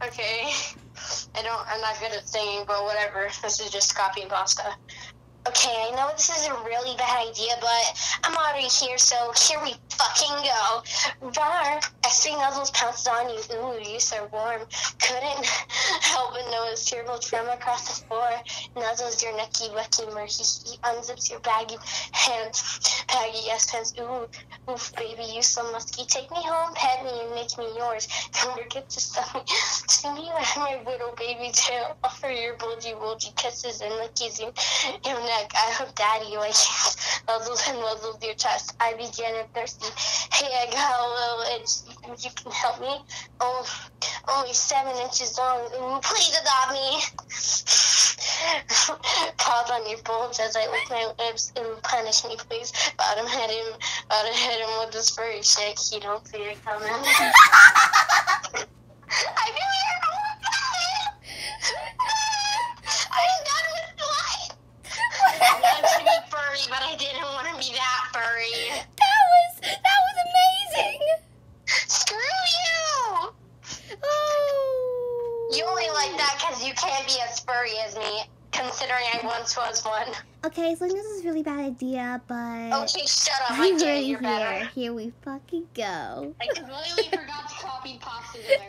Okay. I'm not good at singing, but whatever. This is just copying pasta. Okay, I know this is a really bad idea, but I'm already here, so here we fucking go. Rawr, I see nuzzles pounces on you. Ooh, you're so warm. Couldn't help but notice terrible tremor across the floor. Nuzzles your necky, wucky, murky. He unzips your baggy hands. Baggy yes pants. Ooh, oof, baby, you so musky. Take me home, pet me, and make me yours. Come here, get to stuff me. To me, like my little baby tail. Offer your bulgy kisses and lickies in your neck. I hope daddy likes nuzzles and nuzzles your chest. I be getting thirsty. Hey, I got a little itch. You think you can help me? Oh, only 7 inches long. Ooh, please adopt me. Pause on your bulge as I lick my lips and punish me, please. Bottom hit him with this furry shake. He don't see it coming. I feel weird. Oh my God. I'm done with life. I wanted to be furry, but I didn't want to be that furry. That was amazing. Screw you. Oh. You only like that because you can't be as furry as me, considering I once was one. Okay, so this is a really bad idea, but... Okay, shut up. I I'm get it. really You're better. here we fucking go. I completely forgot to copy pasta there.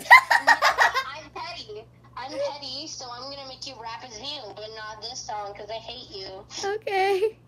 I'm petty, so I'm gonna make you rap as you, but not this song because I hate you. Okay.